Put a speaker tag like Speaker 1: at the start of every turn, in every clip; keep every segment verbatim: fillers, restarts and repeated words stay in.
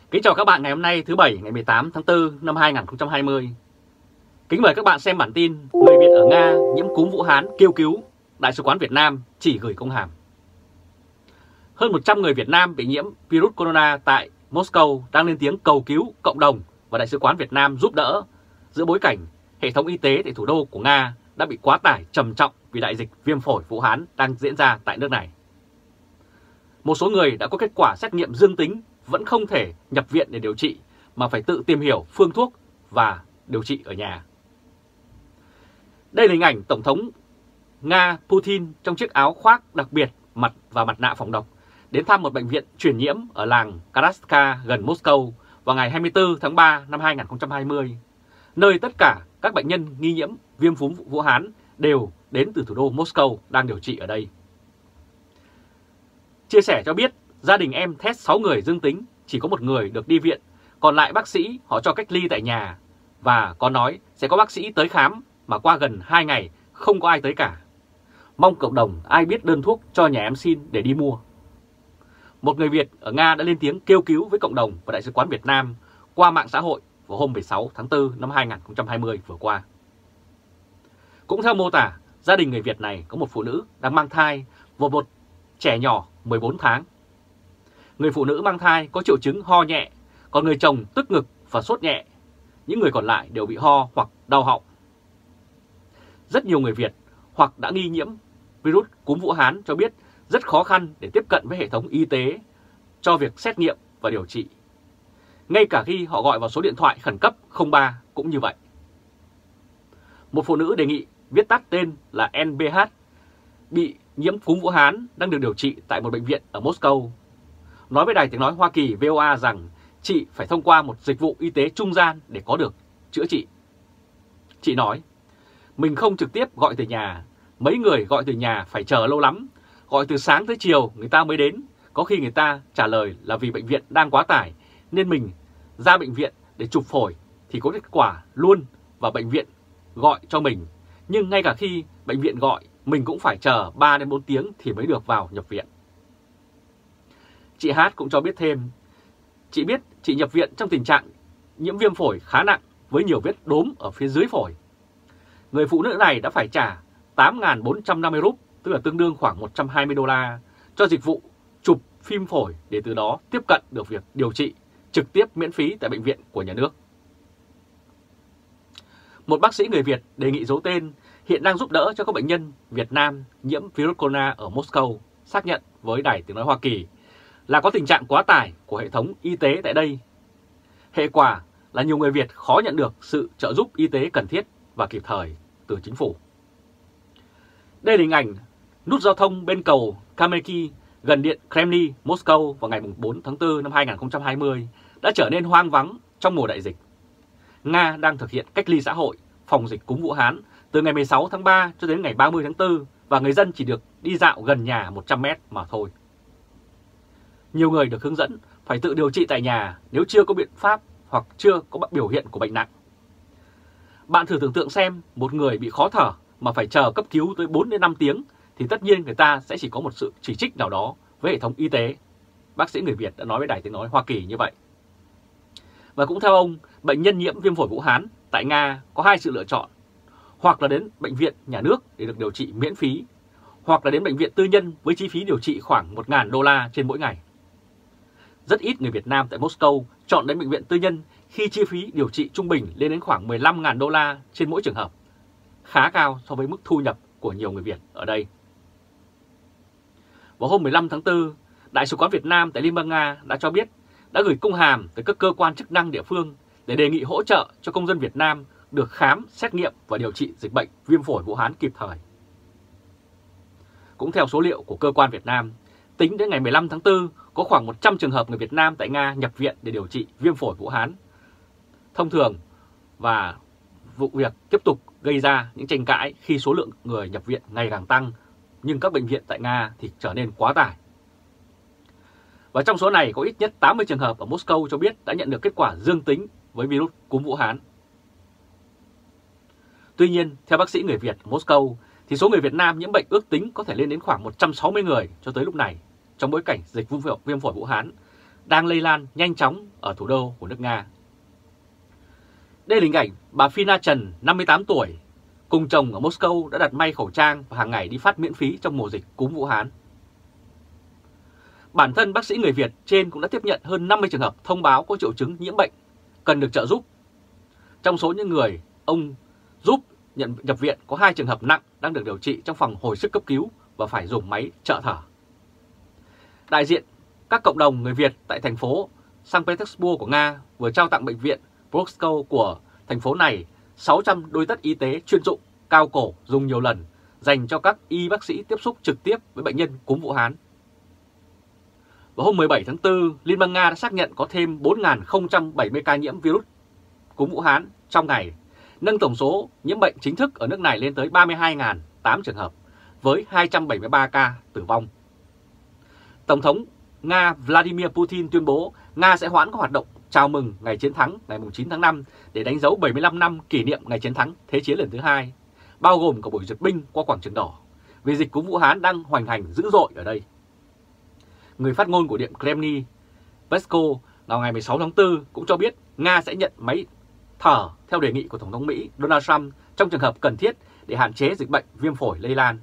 Speaker 1: Kính chào các bạn ngày hôm nay thứ Bảy ngày mười tám tháng tư năm hai nghìn không trăm hai mươi. Kính mời các bạn xem bản tin người Việt ở Nga nhiễm cúm Vũ Hán kêu cứu, Đại sứ quán Việt Nam chỉ gửi công hàm. Hơn một trăm người Việt Nam bị nhiễm virus corona tại Moscow đang lên tiếng cầu cứu cộng đồng và Đại sứ quán Việt Nam giúp đỡ giữa bối cảnh hệ thống y tế tại thủ đô của Nga đã bị quá tải trầm trọng vì đại dịch viêm phổi Vũ Hán đang diễn ra tại nước này. Một số người đã có kết quả xét nghiệm dương tính vẫn không thể nhập viện để điều trị mà phải tự tìm hiểu phương thuốc và điều trị ở nhà. Đây là hình ảnh Tổng thống Nga Putin trong chiếc áo khoác đặc biệt mặt và mặt nạ phòng độc đến thăm một bệnh viện truyền nhiễm ở làng Karaska gần Moscow vào ngày hai mươi tư tháng ba năm hai nghìn không trăm hai mươi, nơi tất cả các bệnh nhân nghi nhiễm viêm phúng Vũ Hán đều đến từ thủ đô Moscow đang điều trị ở đây. Chia sẻ cho biết, gia đình em test sáu người dương tính, chỉ có một người được đi viện, còn lại bác sĩ họ cho cách ly tại nhà và có nói sẽ có bác sĩ tới khám mà qua gần hai ngày không có ai tới cả. Mong cộng đồng ai biết đơn thuốc cho nhà em xin để đi mua. Một người Việt ở Nga đã lên tiếng kêu cứu với cộng đồng và Đại sứ quán Việt Nam qua mạng xã hội vào hôm mười sáu tháng tư năm hai nghìn không trăm hai mươi vừa qua. Cũng theo mô tả, gia đình người Việt này có một phụ nữ đang mang thai và một trẻ nhỏ mười bốn tháng. Người phụ nữ mang thai có triệu chứng ho nhẹ, còn người chồng tức ngực và sốt nhẹ. Những người còn lại đều bị ho hoặc đau họng. Rất nhiều người Việt hoặc đã nghi nhiễm virus cúm Vũ Hán cho biết rất khó khăn để tiếp cận với hệ thống y tế cho việc xét nghiệm và điều trị. Ngay cả khi họ gọi vào số điện thoại khẩn cấp không ba cũng như vậy. Một phụ nữ đề nghị viết tắt tên là en bê hát bị nhiễm cúm Vũ Hán đang được điều trị tại một bệnh viện ở Moscow. Nói với Đài Tiếng Nói Hoa Kỳ vê o a rằng chị phải thông qua một dịch vụ y tế trung gian để có được chữa trị. Chị nói, mình không trực tiếp gọi từ nhà, mấy người gọi từ nhà phải chờ lâu lắm, gọi từ sáng tới chiều người ta mới đến, có khi người ta trả lời là vì bệnh viện đang quá tải nên mình ra bệnh viện để chụp phổi thì có kết quả luôn và bệnh viện gọi cho mình, nhưng ngay cả khi bệnh viện gọi mình cũng phải chờ ba đến bốn tiếng thì mới được vào nhập viện. Chị Hát cũng cho biết thêm, chị biết chị nhập viện trong tình trạng nhiễm viêm phổi khá nặng với nhiều vết đốm ở phía dưới phổi. Người phụ nữ này đã phải trả tám nghìn bốn trăm năm mươi rúp, tức là tương đương khoảng một trăm hai mươi đô la, cho dịch vụ chụp phim phổi để từ đó tiếp cận được việc điều trị trực tiếp miễn phí tại bệnh viện của nhà nước. Một bác sĩ người Việt đề nghị giấu tên hiện đang giúp đỡ cho các bệnh nhân Việt Nam nhiễm virus corona ở Moscow xác nhận với Đài Tiếng Nói Hoa Kỳ là có tình trạng quá tải của hệ thống y tế tại đây. Hệ quả là nhiều người Việt khó nhận được sự trợ giúp y tế cần thiết và kịp thời từ chính phủ. Đây là hình ảnh nút giao thông bên cầu Kameki gần điện Kremlin, Moscow vào ngày bốn tháng tư năm hai nghìn không trăm hai mươi đã trở nên hoang vắng trong mùa đại dịch. Nga đang thực hiện cách ly xã hội phòng dịch cúm Vũ Hán từ ngày mười sáu tháng ba cho đến ngày ba mươi tháng tư và người dân chỉ được đi dạo gần nhà một trăm mét mà thôi. Nhiều người được hướng dẫn phải tự điều trị tại nhà nếu chưa có biện pháp hoặc chưa có biểu hiện của bệnh nặng. Bạn thử tưởng tượng xem một người bị khó thở mà phải chờ cấp cứu tới bốn đến năm tiếng thì tất nhiên người ta sẽ chỉ có một sự chỉ trích nào đó với hệ thống y tế. Bác sĩ người Việt đã nói với Đài Tiếng Nói Hoa Kỳ như vậy. Và cũng theo ông, bệnh nhân nhiễm viêm phổi Vũ Hán tại Nga có hai sự lựa chọn, hoặc là đến bệnh viện nhà nước để được điều trị miễn phí, hoặc là đến bệnh viện tư nhân với chi phí điều trị khoảng một nghìn đô la trên mỗi ngày. Rất ít người Việt Nam tại Moscow chọn đến bệnh viện tư nhân khi chi phí điều trị trung bình lên đến khoảng mười lăm nghìn đô la trên mỗi trường hợp, khá cao so với mức thu nhập của nhiều người Việt ở đây. Vào hôm mười lăm tháng tư, Đại sứ quán Việt Nam tại Liên bang Nga đã cho biết đã gửi công hàm tới các cơ quan chức năng địa phương để đề nghị hỗ trợ cho công dân Việt Nam được khám, xét nghiệm và điều trị dịch bệnh viêm phổi Vũ Hán kịp thời. Cũng theo số liệu của cơ quan Việt Nam, tính đến ngày mười lăm tháng tư, có khoảng một trăm trường hợp người Việt Nam tại Nga nhập viện để điều trị viêm phổi Vũ Hán thông thường, và vụ việc tiếp tục gây ra những tranh cãi khi số lượng người nhập viện ngày càng tăng, nhưng các bệnh viện tại Nga thì trở nên quá tải. Và trong số này có ít nhất tám mươi trường hợp ở Moscow cho biết đã nhận được kết quả dương tính với virus cúm Vũ Hán. Tuy nhiên, theo bác sĩ người Việt ở Moscow, thì số người Việt Nam nhiễm bệnh ước tính có thể lên đến khoảng một trăm sáu mươi người cho tới lúc này, trong bối cảnh dịch viêm phổi Vũ Hán đang lây lan nhanh chóng ở thủ đô của nước Nga. Đây là hình ảnh bà Fina Trần, năm mươi tám tuổi, cùng chồng ở Moscow đã đặt may khẩu trang và hàng ngày đi phát miễn phí trong mùa dịch cúm Vũ Hán. Bản thân bác sĩ người Việt trên cũng đã tiếp nhận hơn năm mươi trường hợp thông báo có triệu chứng nhiễm bệnh, cần được trợ giúp. Trong số những người ông giúp nhận nhập viện có hai trường hợp nặng đang được điều trị trong phòng hồi sức cấp cứu và phải dùng máy trợ thở. Đại diện các cộng đồng người Việt tại thành phố Saint Petersburg của Nga vừa trao tặng bệnh viện Brosko của thành phố này sáu trăm đôi tất y tế chuyên dụng cao cổ dùng nhiều lần dành cho các y bác sĩ tiếp xúc trực tiếp với bệnh nhân cúm Vũ Hán. Vào hôm mười bảy tháng tư, Liên bang Nga đã xác nhận có thêm bốn nghìn không trăm bảy mươi ca nhiễm virus cúm Vũ Hán trong ngày, nâng tổng số nhiễm bệnh chính thức ở nước này lên tới ba mươi hai nghìn tám trường hợp, với hai trăm bảy mươi ba ca tử vong. Tổng thống Nga Vladimir Putin tuyên bố Nga sẽ hoãn các hoạt động chào mừng ngày chiến thắng ngày chín tháng năm để đánh dấu bảy mươi lăm năm kỷ niệm ngày chiến thắng Thế chiến lần thứ hai, bao gồm cả buổi duyệt binh qua quảng trường đỏ, vì dịch cúm Vũ Hán đang hoành hành dữ dội ở đây. Người phát ngôn của Điện Kremlin, Peskov, vào ngày mười sáu tháng tư cũng cho biết Nga sẽ nhận máy thở theo đề nghị của Tổng thống Mỹ Donald Trump trong trường hợp cần thiết để hạn chế dịch bệnh viêm phổi lây lan.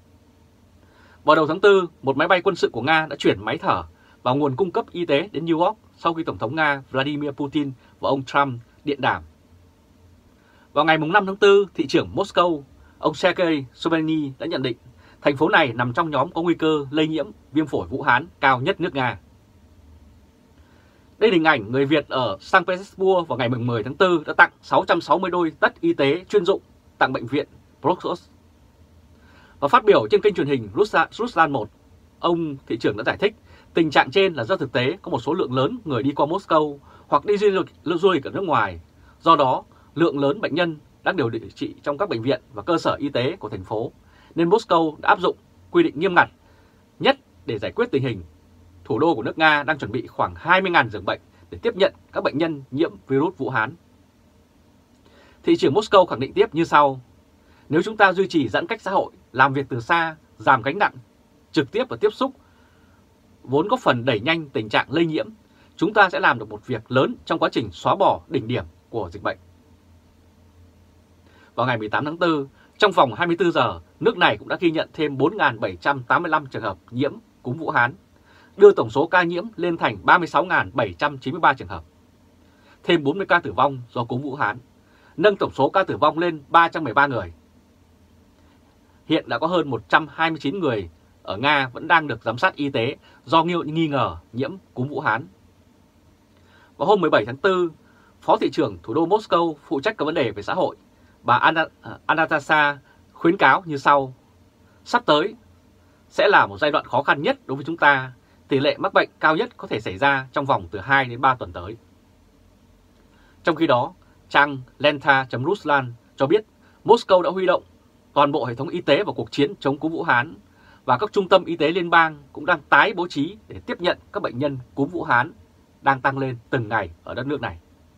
Speaker 1: Vào đầu tháng tư, một máy bay quân sự của Nga đã chuyển máy thở vào nguồn cung cấp y tế đến New York sau khi Tổng thống Nga Vladimir Putin và ông Trump điện đàm. Vào ngày năm tháng tư, thị trưởng Moscow, ông Sergei Sobyanin đã nhận định thành phố này nằm trong nhóm có nguy cơ lây nhiễm viêm phổi Vũ Hán cao nhất nước Nga. Đây là hình ảnh người Việt ở Saint Petersburg vào ngày mười tháng tư đã tặng sáu trăm sáu mươi đôi tất y tế chuyên dụng tặng bệnh viện Broskos. Và phát biểu trên kênh truyền hình Ruslan một, ông thị trưởng đã giải thích tình trạng trên là do thực tế có một số lượng lớn người đi qua Moscow hoặc đi du lịch, du lịch ở nước ngoài. Do đó, lượng lớn bệnh nhân đang điều trị trong các bệnh viện và cơ sở y tế của thành phố, nên Moscow đã áp dụng quy định nghiêm ngặt nhất để giải quyết tình hình. Thủ đô của nước Nga đang chuẩn bị khoảng hai mươi nghìn giường bệnh để tiếp nhận các bệnh nhân nhiễm virus Vũ Hán. Thị trưởng Moscow khẳng định tiếp như sau: nếu chúng ta duy trì giãn cách xã hội, làm việc từ xa, giảm gánh nặng trực tiếp và tiếp xúc, vốn góp phần đẩy nhanh tình trạng lây nhiễm, chúng ta sẽ làm được một việc lớn trong quá trình xóa bỏ đỉnh điểm của dịch bệnh. Vào ngày mười tám tháng tư, trong vòng hai mươi tư giờ, nước này cũng đã ghi nhận thêm bốn nghìn bảy trăm tám mươi lăm trường hợp nhiễm cúm Vũ Hán, đưa tổng số ca nhiễm lên thành ba mươi sáu nghìn bảy trăm chín mươi ba trường hợp. Thêm bốn mươi ca tử vong do cúm Vũ Hán, nâng tổng số ca tử vong lên ba trăm mười ba người. Hiện đã có hơn một trăm hai mươi chín người ở Nga vẫn đang được giám sát y tế do nghi ngờ nhiễm cúm Vũ Hán. Vào hôm mười bảy tháng tư, Phó thị trưởng thủ đô Moscow phụ trách các vấn đề về xã hội, bà Anastasia khuyến cáo như sau: sắp tới sẽ là một giai đoạn khó khăn nhất đối với chúng ta, tỷ lệ mắc bệnh cao nhất có thể xảy ra trong vòng từ hai đến ba tuần tới. Trong khi đó, trang Lenta chấm Ruslan cho biết Moscow đã huy động toàn bộ hệ thống y tế vào cuộc chiến chống cúm Vũ Hán và các trung tâm y tế liên bang cũng đang tái bố trí để tiếp nhận các bệnh nhân cúm Vũ Hán đang tăng lên từng ngày ở đất nước này.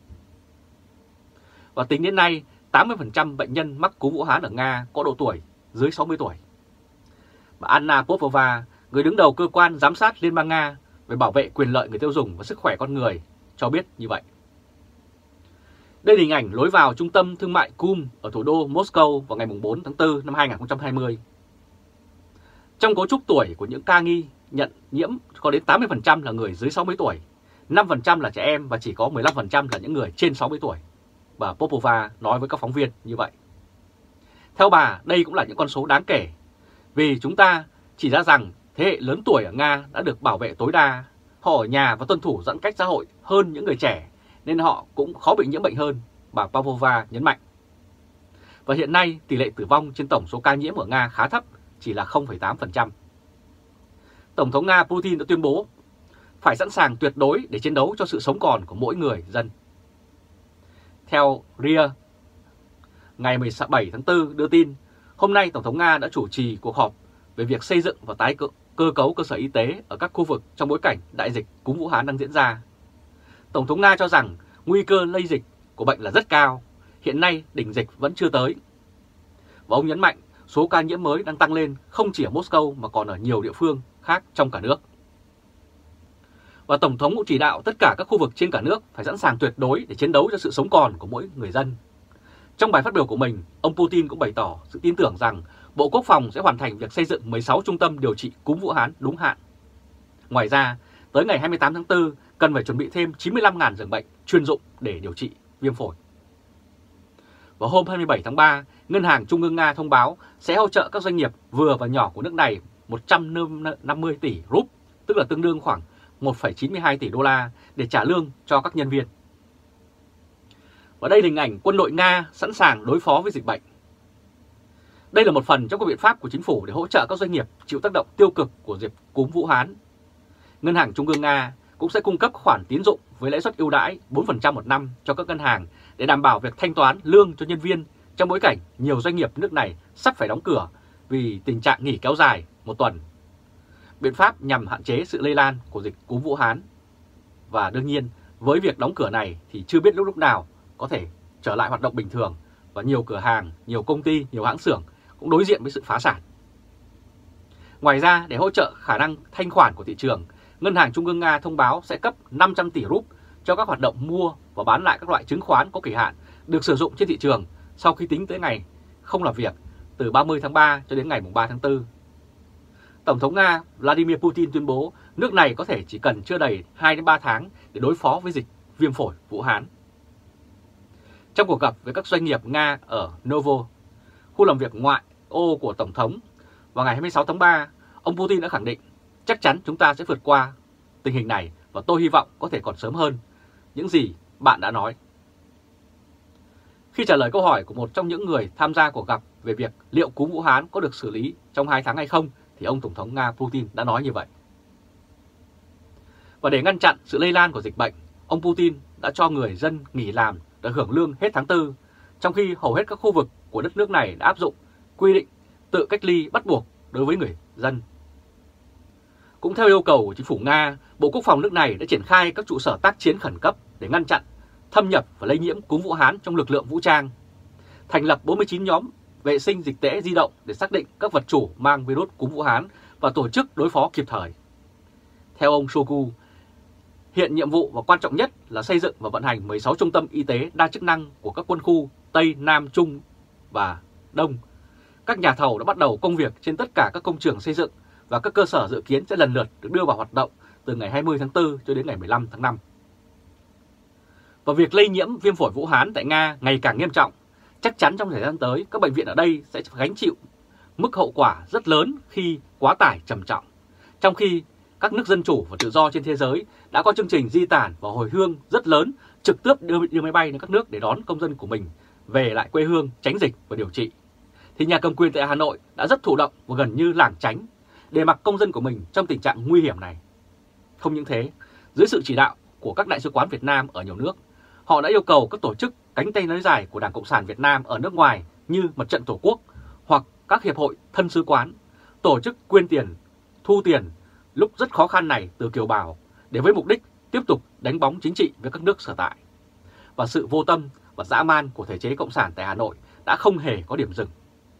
Speaker 1: Và tính đến nay, tám mươi phần trăm bệnh nhân mắc cúm Vũ Hán ở Nga có độ tuổi dưới sáu mươi tuổi. Bà Anna Popova, người đứng đầu cơ quan giám sát Liên bang Nga về bảo vệ quyền lợi người tiêu dùng và sức khỏe con người, cho biết như vậy. Đây là hình ảnh lối vào trung tâm thương mại Kum ở thủ đô Moscow vào ngày bốn tháng tư năm hai nghìn không trăm hai mươi. Trong cấu trúc tuổi của những ca nghi nhận nhiễm có đến tám mươi phần trăm là người dưới sáu mươi tuổi, năm phần trăm là trẻ em và chỉ có mười lăm phần trăm là những người trên sáu mươi tuổi. Bà Popova nói với các phóng viên như vậy. Theo bà, đây cũng là những con số đáng kể, vì chúng ta chỉ ra rằng thế hệ lớn tuổi ở Nga đã được bảo vệ tối đa, họ ở nhà và tuân thủ giãn cách xã hội hơn những người trẻ, nên họ cũng khó bị nhiễm bệnh hơn, bà Popova nhấn mạnh. Và hiện nay tỷ lệ tử vong trên tổng số ca nhiễm ở Nga khá thấp, chỉ là không phẩy tám phần trăm. Tổng thống Nga Putin đã tuyên bố phải sẵn sàng tuyệt đối để chiến đấu cho sự sống còn của mỗi người dân. Theo rờ i a, ngày mười bảy tháng tư đưa tin, hôm nay Tổng thống Nga đã chủ trì cuộc họp về việc xây dựng và tái cơ, cơ cấu cơ sở y tế ở các khu vực trong bối cảnh đại dịch cúm Vũ Hán đang diễn ra. Tổng thống Nga cho rằng nguy cơ lây dịch của bệnh là rất cao, hiện nay đỉnh dịch vẫn chưa tới. Và ông nhấn mạnh số ca nhiễm mới đang tăng lên không chỉ ở Moscow mà còn ở nhiều địa phương khác trong cả nước. Và Tổng thống cũng chỉ đạo tất cả các khu vực trên cả nước phải sẵn sàng tuyệt đối để chiến đấu cho sự sống còn của mỗi người dân. Trong bài phát biểu của mình, ông Putin cũng bày tỏ sự tin tưởng rằng Bộ Quốc phòng sẽ hoàn thành việc xây dựng mười sáu trung tâm điều trị cúm Vũ Hán đúng hạn. Ngoài ra, tới ngày hai mươi tám tháng tư, cần phải chuẩn bị thêm chín mươi lăm nghìn giường bệnh chuyên dụng để điều trị viêm phổi. Vào hôm hai mươi bảy tháng ba, Ngân hàng Trung ương Nga thông báo sẽ hỗ trợ các doanh nghiệp vừa và nhỏ của nước này một trăm năm mươi tỷ rúp, tức là tương đương khoảng một phẩy chín mươi hai tỷ đô la để trả lương cho các nhân viên. Và đây là hình ảnh quân đội Nga sẵn sàng đối phó với dịch bệnh. Đây là một phần trong các biện pháp của chính phủ để hỗ trợ các doanh nghiệp chịu tác động tiêu cực của dịch cúm Vũ Hán. Ngân hàng Trung ương Nga cũng sẽ cung cấp khoản tín dụng với lãi suất ưu đãi bốn phần trăm một năm cho các ngân hàng để đảm bảo việc thanh toán lương cho nhân viên trong bối cảnh nhiều doanh nghiệp nước này sắp phải đóng cửa vì tình trạng nghỉ kéo dài một tuần. Biện pháp nhằm hạn chế sự lây lan của dịch cúm Vũ Hán. Và đương nhiên, với việc đóng cửa này thì chưa biết lúc lúc nào có thể trở lại hoạt động bình thường và nhiều cửa hàng, nhiều công ty, nhiều hãng xưởng cũng đối diện với sự phá sản. Ngoài ra, để hỗ trợ khả năng thanh khoản của thị trường, Ngân hàng Trung ương Nga thông báo sẽ cấp năm trăm tỷ rúp cho các hoạt động mua và bán lại các loại chứng khoán có kỳ hạn được sử dụng trên thị trường sau khi tính tới ngày không làm việc từ ba mươi tháng ba cho đến ngày ba tháng tư. Tổng thống Nga Vladimir Putin tuyên bố nước này có thể chỉ cần chưa đầy hai đến ba tháng để đối phó với dịch viêm phổi Vũ Hán. Trong cuộc gặp với các doanh nghiệp Nga ở Novo, khu làm việc ngoại ô của Tổng thống, vào ngày hai mươi sáu tháng ba, ông Putin đã khẳng định chắc chắn chúng ta sẽ vượt qua tình hình này và tôi hy vọng có thể còn sớm hơn những gì bạn đã nói. Khi trả lời câu hỏi của một trong những người tham gia cuộc gặp về việc liệu cúm Vũ Hán có được xử lý trong hai tháng hay không, thì ông Tổng thống Nga Putin đã nói như vậy. Và để ngăn chặn sự lây lan của dịch bệnh, ông Putin đã cho người dân nghỉ làm để hưởng lương hết tháng tư, trong khi hầu hết các khu vực của đất nước này đã áp dụng quy định tự cách ly bắt buộc đối với người dân. Cũng theo yêu cầu của chính phủ Nga, Bộ Quốc phòng nước này đã triển khai các trụ sở tác chiến khẩn cấp để ngăn chặn, thâm nhập và lây nhiễm cúm Vũ Hán trong lực lượng vũ trang, thành lập bốn mươi chín nhóm vệ sinh dịch tễ di động để xác định các vật chủ mang virus cúm Vũ Hán và tổ chức đối phó kịp thời. Theo ông Shoigu, hiện nhiệm vụ và quan trọng nhất là xây dựng và vận hành mười sáu trung tâm y tế đa chức năng của các quân khu Tây, Nam, Trung và Đông. Các nhà thầu đã bắt đầu công việc trên tất cả các công trường xây dựng và các cơ sở dự kiến sẽ lần lượt được đưa vào hoạt động từ ngày hai mươi tháng tư cho đến ngày mười lăm tháng năm. Và việc lây nhiễm viêm phổi Vũ Hán tại Nga ngày càng nghiêm trọng. Chắc chắn trong thời gian tới, các bệnh viện ở đây sẽ gánh chịu mức hậu quả rất lớn khi quá tải trầm trọng. Trong khi các nước dân chủ và tự do trên thế giới đã có chương trình di tản và hồi hương rất lớn, trực tiếp đưa, đưa máy bay đến các nước để đón công dân của mình về lại quê hương tránh dịch và điều trị, thì nhà cầm quyền tại Hà Nội đã rất thụ động và gần như lảng tránh để mặc công dân của mình trong tình trạng nguy hiểm này. Không những thế, dưới sự chỉ đạo của các đại sứ quán Việt Nam ở nhiều nước, họ đã yêu cầu các tổ chức cánh tay nối dài của Đảng Cộng sản Việt Nam ở nước ngoài như Mặt trận Tổ quốc hoặc các hiệp hội thân sứ quán tổ chức quyên tiền, thu tiền lúc rất khó khăn này từ kiều bào để với mục đích tiếp tục đánh bóng chính trị với các nước sở tại. Và sự vô tâm và dã man của thể chế Cộng sản tại Hà Nội đã không hề có điểm dừng.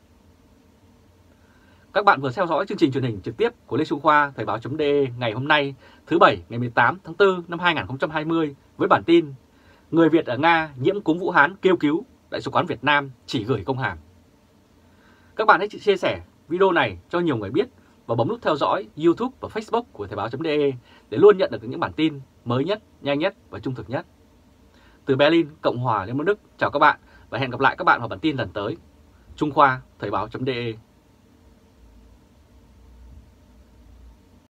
Speaker 1: Các bạn vừa theo dõi chương trình truyền hình trực tiếp của Lê Trung Khoa Thời báo.de ngày hôm nay thứ Bảy ngày mười tám tháng tư năm hai nghìn không trăm hai mươi với bản tin Người Việt ở Nga nhiễm cúm Vũ Hán kêu cứu, Đại sứ quán Việt Nam chỉ gửi công hàm. Các bạn hãy chia sẻ video này cho nhiều người biết và bấm nút theo dõi YouTube và Facebook của Thời báo.de để luôn nhận được những bản tin mới nhất, nhanh nhất và trung thực nhất. Từ Berlin, Cộng hòa Liên bang Đức, chào các bạn và hẹn gặp lại các bạn vào bản tin lần tới. Trung Khoa Thời báo.de